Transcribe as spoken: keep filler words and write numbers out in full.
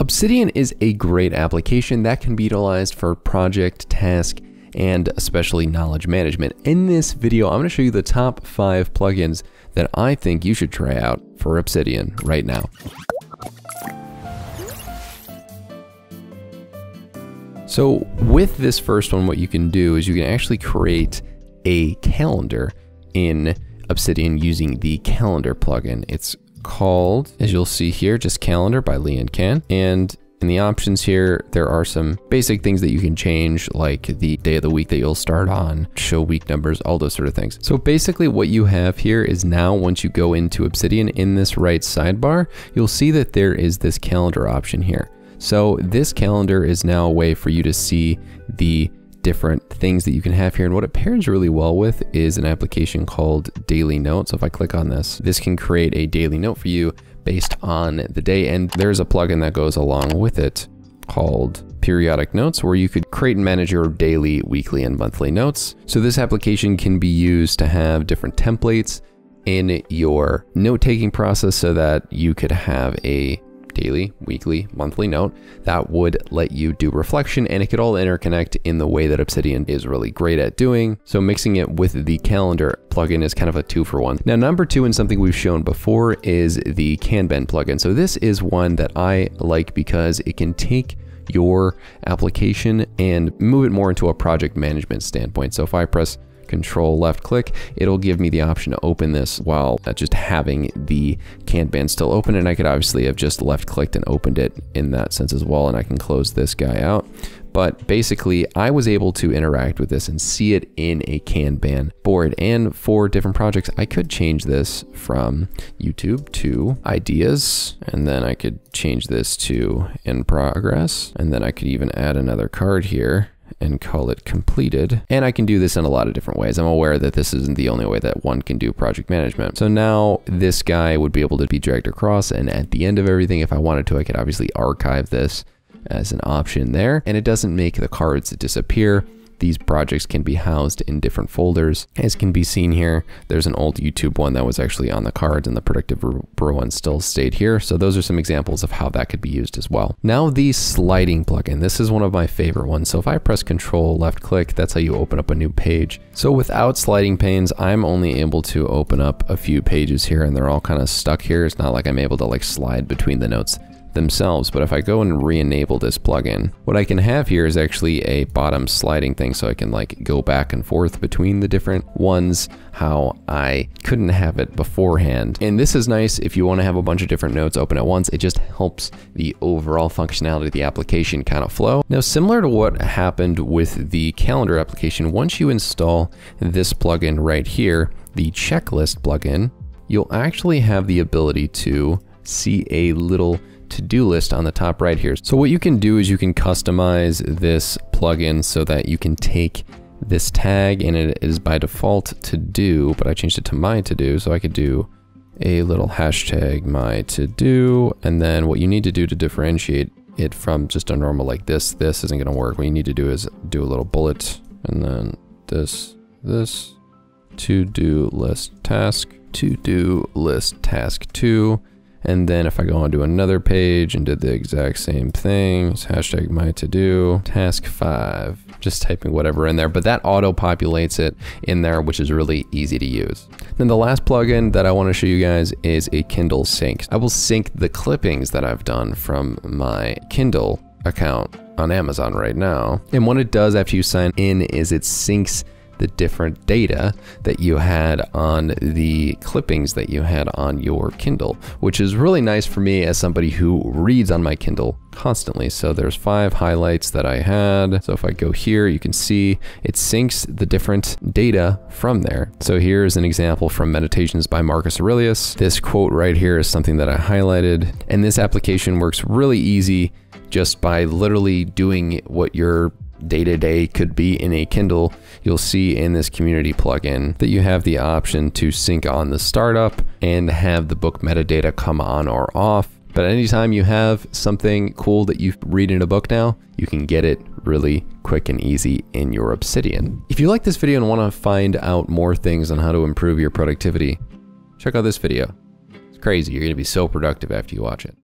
Obsidian is a great application that can be utilized for project, task, and especially knowledge management. In this video, I'm going to show you the top five plugins that I think you should try out for Obsidian right now. So with this first one, what you can do is you can actually create a calendar in Obsidian using the calendar plugin. It's called, as you'll see here, just Calendar by Lee and Can. And in the options here, there are some basic things that you can change, like the day of the week that you'll start on, show week numbers, all those sort of things. So basically what you have here is now once you go into Obsidian in this right sidebar, you'll see that there is this calendar option here. So this calendar is now a way for you to see the different things that you can have here. And what it pairs really well with is an application called Daily Note. So if I click on this, this can create a daily note for you based on the day. And there's a plugin that goes along with it called Periodic Notes, where you could create and manage your daily, weekly, and monthly notes. So this application can be used to have different templates in your note-taking process so that you could have a daily, weekly, monthly note that would let you do reflection, and it could all interconnect in the way that Obsidian is really great at doing. So mixing it with the calendar plugin is kind of a two for one. Now, number two, and something we've shown before, is the Kanban plugin. So this is one that I like because it can take your application and move it more into a project management standpoint. So if I press Control left click, it'll give me the option to open this while just having the Kanban still open, and I could obviously have just left clicked and opened it in that sense as well, and I can close this guy out. But basically, I was able to interact with this and see it in a Kanban board. And for different projects, I could change this from YouTube to ideas, and then I could change this to in progress, and then I could even add another card here and call it completed. And I can do this in a lot of different ways. I'm aware that this isn't the only way that one can do project management. So now this guy would be able to be dragged across, and at the end of everything, if I wanted to, I could obviously archive this as an option there, and it doesn't make the cards disappear. These projects can be housed in different folders. As can be seen here, there's an old YouTube one that was actually on the cards, and the predictive brew one still stayed here. So those are some examples of how that could be used as well. Now the sliding plugin. This is one of my favorite ones. So if I press Control left click, that's how you open up a new page. So without sliding panes, I'm only able to open up a few pages here, and they're all kind of stuck here. It's not like I'm able to like slide between the notes themselves. But if I go and re-enable this plugin, what I can have here is actually a bottom sliding thing, so I can like go back and forth between the different ones, how I couldn't have it beforehand. And this is nice if you want to have a bunch of different notes open at once. It just helps the overall functionality of the application kind of flow. Now, similar to what happened with the calendar application, once you install this plugin right here, the checklist plugin, you'll actually have the ability to see a little to-do list on the top right here. So what you can do is you can customize this plugin so that you can take this tag, and it is by default to do, but I changed it to my to do, so I could do a little hashtag my to do, and then what you need to do to differentiate it from just a normal like this, this isn't gonna work. What you need to do is do a little bullet, and then this, this, to-do list task, to-do list task two. And then if I go on to another page and did the exact same thing, it's hashtag my to do, task five, just typing whatever in there, but that auto populates it in there, which is really easy to use. Then the last plugin that I want to show you guys is a Kindle sync. I will sync the clippings that I've done from my Kindle account on Amazon right now. And what it does after you sign in is it syncs the different data that you had on the clippings that you had on your Kindle, which is really nice for me as somebody who reads on my Kindle constantly. So there's five highlights that I had. So if I go here, you can see it syncs the different data from there. So here's an example from Meditations by Marcus Aurelius. This quote right here is something that I highlighted, and this application works really easy just by literally doing what your day-to-day could be in a Kindle. You'll see in this community plugin that you have the option to sync on the startup and have the book metadata come on or off. But anytime you have something cool that you read in a book now, you can get it really quick and easy in your Obsidian. If you like this video and want to find out more things on how to improve your productivity, check out this video. It's crazy. You're going to be so productive after you watch it.